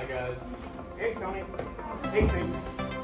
Hi guys. Hey Tony. Hey Pete.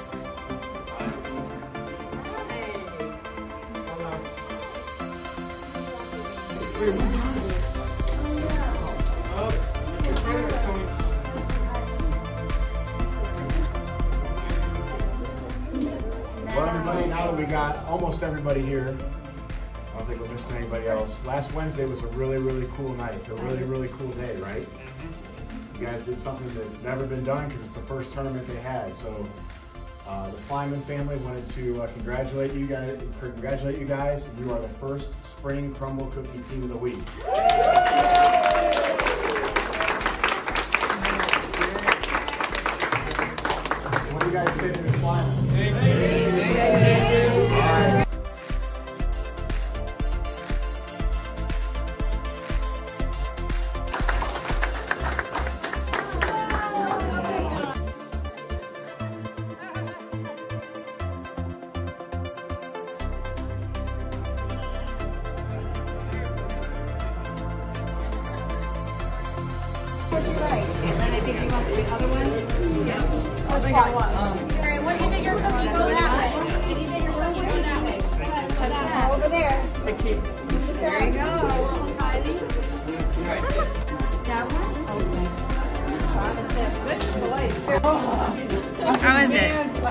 Well, everybody, now that we got almost everybody here, I don't think we're missing anybody else. Last Wednesday was a really, really cool night. A really, really cool day, right? You guys did something that's never been done because it's the first tournament they had. So the Sliman family wanted to congratulate you guys. You are the first spring Crumble Cookie Team of the Week. What do you guys say to the Sliman? And then I think you want the other one? Yeah. Alright, what do you think you're supposed to go that way? What do you think you're supposed to go that way? Over there. There you go. That one? Good choice. How is it?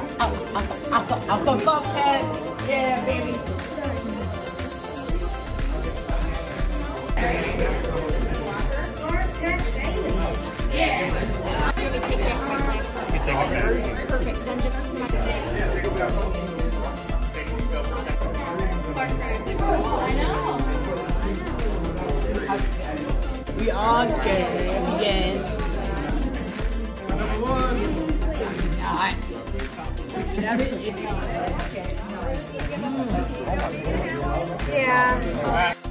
Yeah, baby. Perfect. Then just I know. We are champions. Yeah.